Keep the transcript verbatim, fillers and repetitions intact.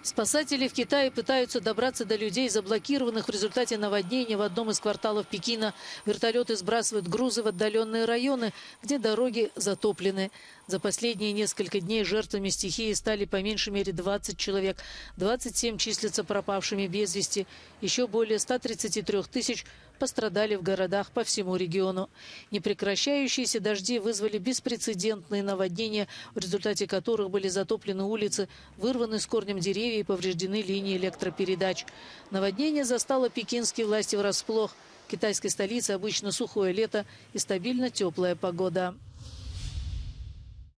Спасатели в Китае пытаются добраться до людей, заблокированных в результате наводнения в одном из кварталов Пекина. Вертолеты сбрасывают грузы в отдаленные районы, где дороги затоплены. За последние несколько дней жертвами стихии стали по меньшей мере двадцать человек. двадцать семь числятся пропавшими без вести. Еще более ста тридцати трёх тысяч пострадали в городах по всему региону. Непрекращающиеся дожди вызвали беспрецедентные наводнения, в результате которых были затоплены улицы, вырваны с корнем деревья и повреждены линии электропередач. Наводнение застало пекинские власти врасплох. В китайской столице обычно сухое лето и стабильно теплая погода.